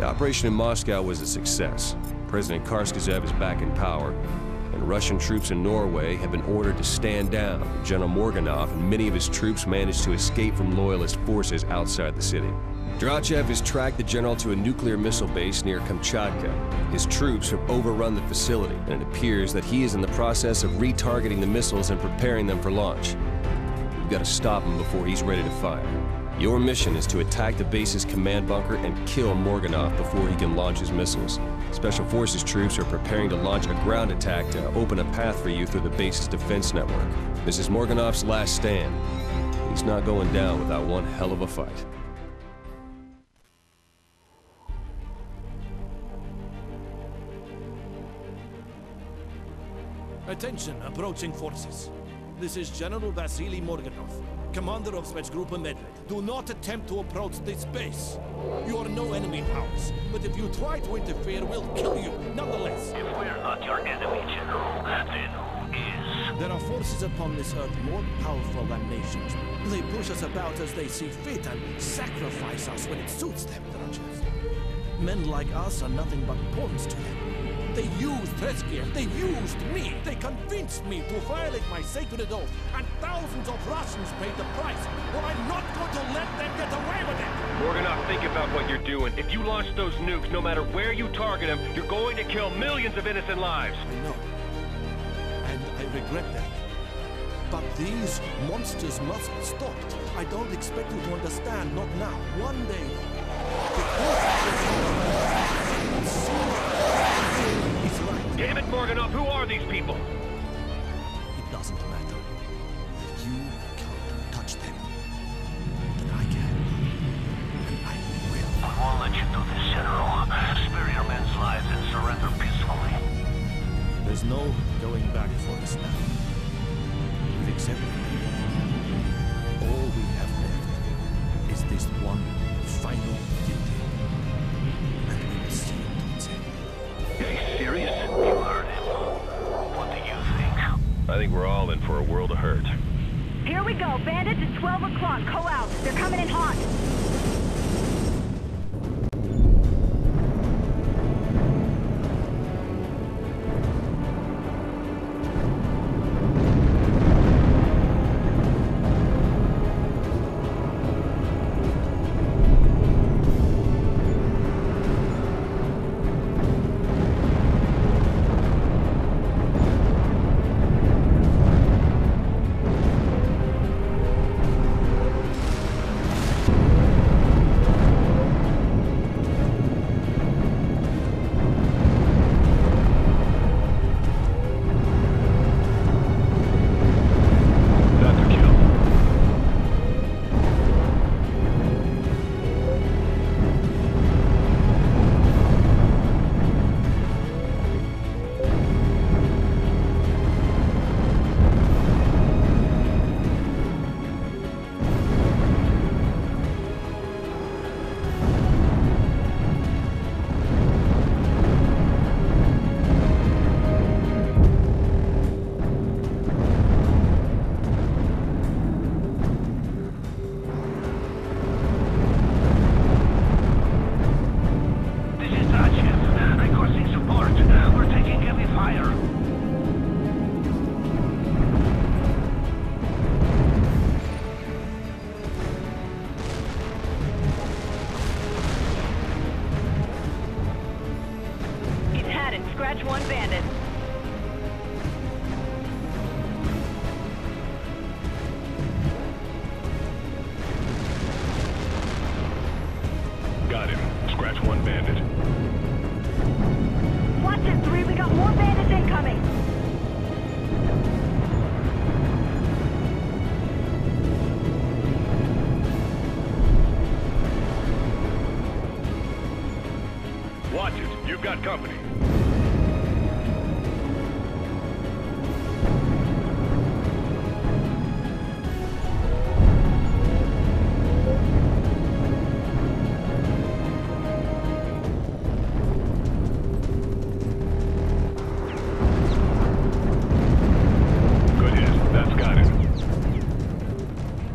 operation in Moscow was a success. President Karskazev is back in power, and Russian troops in Norway have been ordered to stand down. General Morgunov and many of his troops managed to escape from loyalist forces outside the city. H.A.W.X has tracked the general to a nuclear missile base near Kamchatka. His troops have overrun the facility, and it appears that he is in the process of retargeting the missiles and preparing them for launch. We've got to stop him before he's ready to fire. Your mission is to attack the base's command bunker and kill Morgunov before he can launch his missiles. Special Forces troops are preparing to launch a ground attack to open a path for you through the base's defense network. This is Morgunov's last stand. He's not going down without one hell of a fight. Attention, approaching forces. This is General Vasily Morgunov, commander of Spetsgruppe Medved. Do not attempt to approach this base. You are no enemy of ours, but if you try to interfere, we'll kill you, nonetheless. If we're not your enemy, General, then who is? There are forces upon this earth more powerful than nations. They push us about as they see fit and sacrifice us when it suits them, Drachef. Men like us are nothing but pawns to them. They used Treskiev, they used me, they convinced me to violate my sacred oath, and thousands of Russians paid the price. Well, I'm not going to let them get away with it! Morgunov, think about what you're doing. If you launch those nukes, no matter where you target them, you're going to kill millions of innocent lives. I know, and I regret that. But these monsters must be stopped. I don't expect you to understand, not now. One day, he's right. Damn it, Morgunov, who are these people? It doesn't matter. You can't touch them. But I can. And I will. I won't let you do this, General. Spare your men's lives and surrender peacefully. There's no going back for us now. We've accepted it. All we have left is this one final duty. And we will see it to its end. Are you serious? You heard him. What do you think? I think we're all in for a world of hurt. Here we go. Bandits at 12 o'clock. Call out. They're coming in hot. Scratch one bandit. Got him. Scratch one bandit. Watch it, 3. We got more bandits incoming. Watch it. You've got company.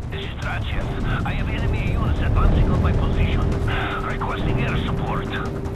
I have enemy units advancing on my position, requesting air support.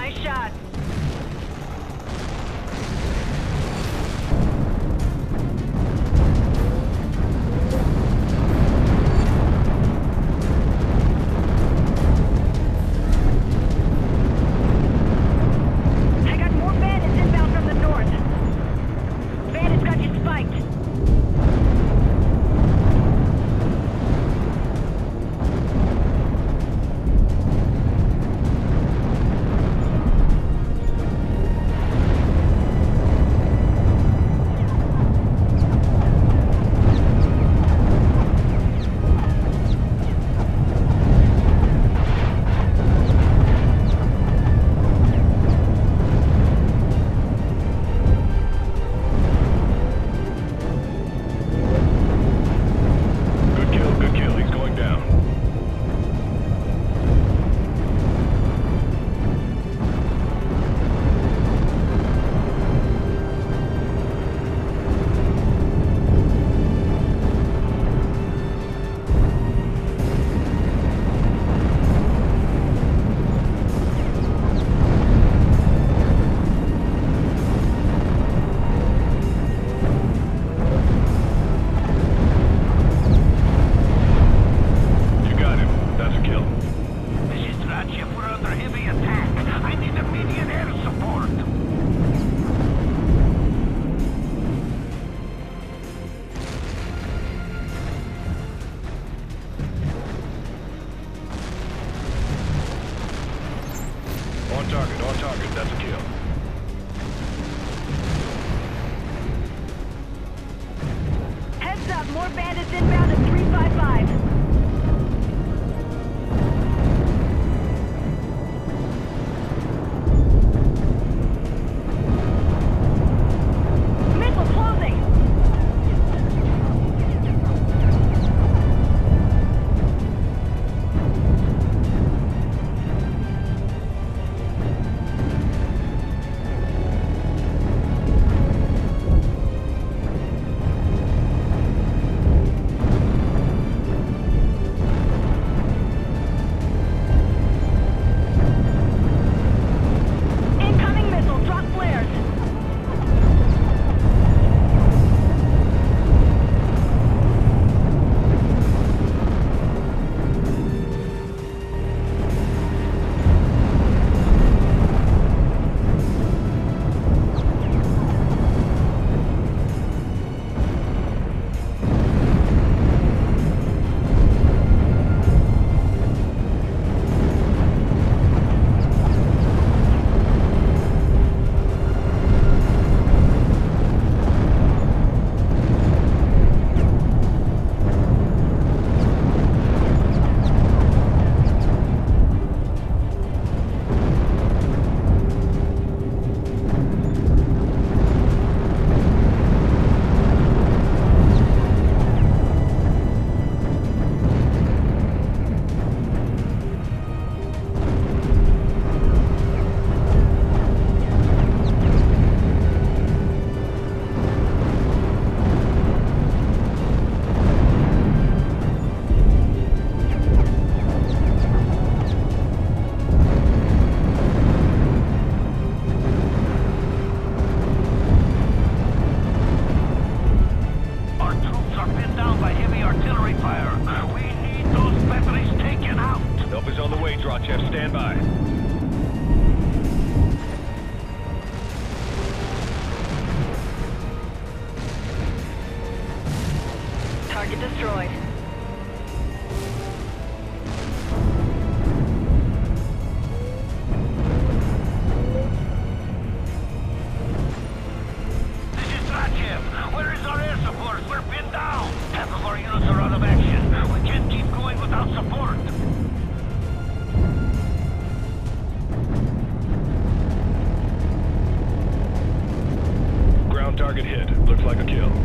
Nice shot. I got more bandits inbound from the north. Bandits got you spiked. Good kill. He's going down. You got him. That's a kill. This is H.A.W.X. We're under heavy attack. I need immediate air support. On target. That's a kill. Heads up, more bandits inbound at 355. Missile closing! Incoming missile, drop flares! Our troops are pinned down by heavy artillery fire. We need those batteries taken out. Help is on the way, H.A.W.X. Stand by. Target destroyed. This is H.A.W.X. Where is our air support? We're pinned down. Half of our units are out of action. We can't keep going without support. Ground target hit. Looks like a kill.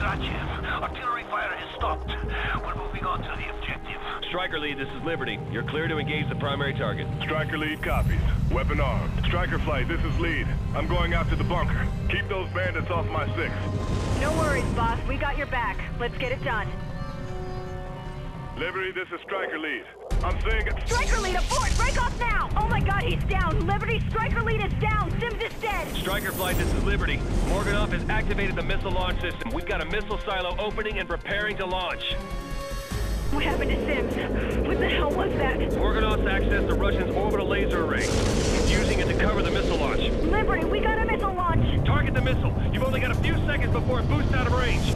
Roger. Artillery fire has stopped. We're moving on to the objective. Striker Lead, this is Liberty. You're clear to engage the primary target. Striker Lead copies. Weapon armed. Striker Flight, this is Lead. I'm going after the bunker. Keep those bandits off my 6. No worries, boss. We got your back. Let's get it done. Liberty, this is Striker Lead. I'm saying it. Striker Lead, abort! Break off now! Oh my god, he's down! Liberty, Striker Lead is down! Sims is dead! Striker Flight, this is Liberty. Morgunov has activated the missile launch system. We've got a missile silo opening and preparing to launch. What happened to Sims? What the hell was that? Morgunov's accessed the Russians' orbital laser array. He's using it to cover the missile launch. Liberty, we got a missile launch! Target the missile. You've only got a few seconds before it boosts out of range.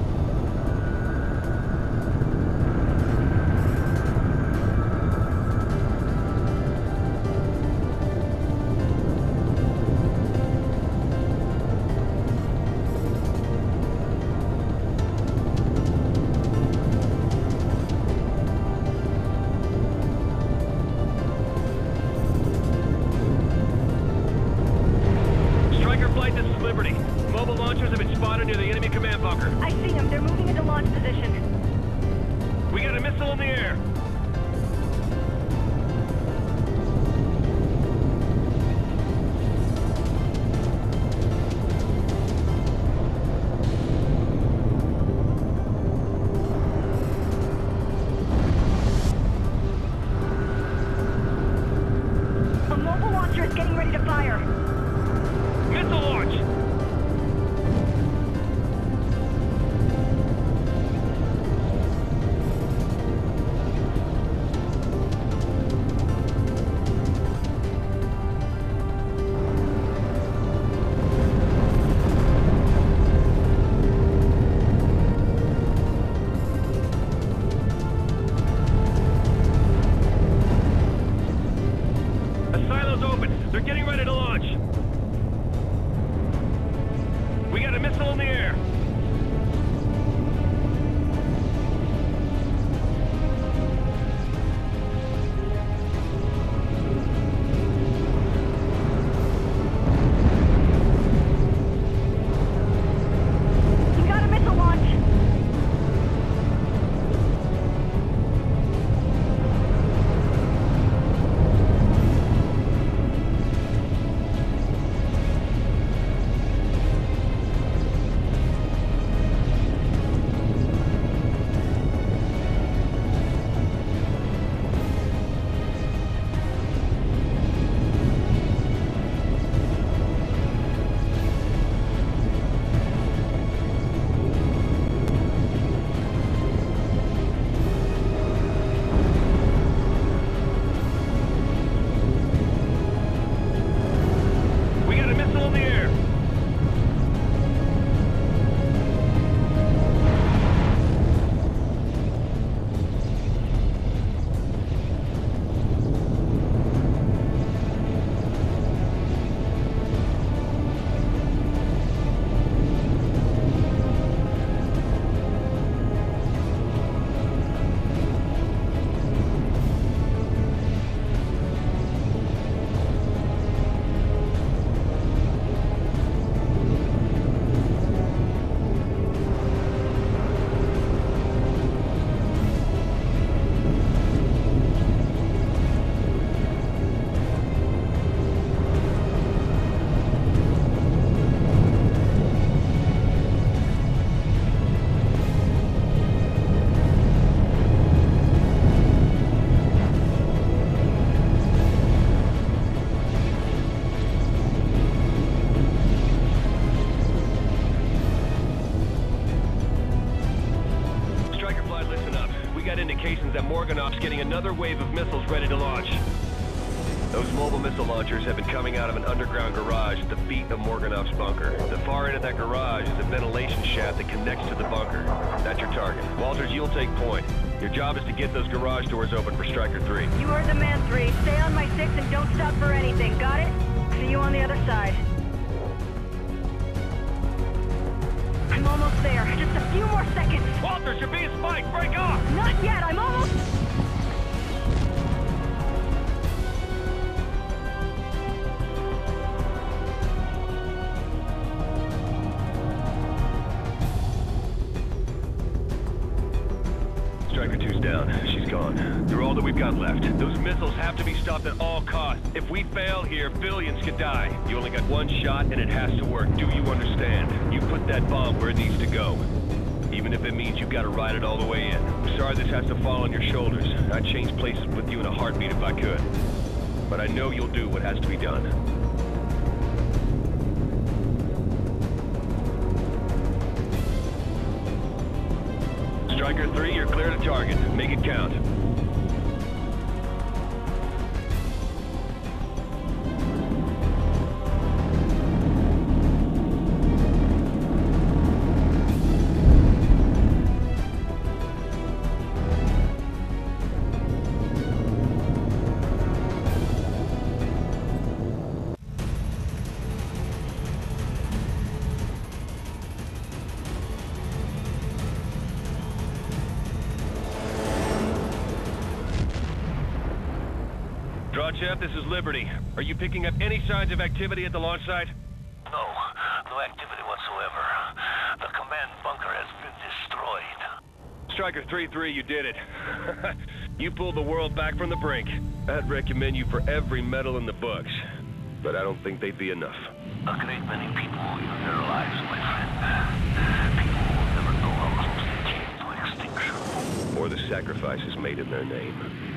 Morgunov's getting another wave of missiles ready to launch. Those mobile missile launchers have been coming out of an underground garage at the feet of Morgunov's bunker. The far end of that garage is a ventilation shaft that connects to the bunker. That's your target. Walters, you'll take point. Your job is to get those garage doors open for Striker 3. You heard the man, 3. Stay on my 6 and don't stop for anything. Got it? See you on the other side. I'm almost there. Just a few more seconds. Walters, you're being spiked. Break off! Not yet. I'm almost... Launcher's down. She's gone. They're all that we've got left. Those missiles have to be stopped at all costs. If we fail here, billions could die. You only got one shot, and it has to work. Do you understand? You put that bomb where it needs to go. Even if it means you've got to ride it all the way in. I'm sorry this has to fall on your shoulders. I'd change places with you in a heartbeat if I could. But I know you'll do what has to be done. Striker 3, you're clear to target. Make it count. Chef, this is Liberty. Are you picking up any signs of activity at the launch site? No. No activity whatsoever. The command bunker has been destroyed. Striker 3-3, you did it. You pulled the world back from the brink. I'd recommend you for every medal in the books. But I don't think they'd be enough. A great many people in their lives, my friend. People who will never know how close they came to extinction. Or the sacrifices made in their name.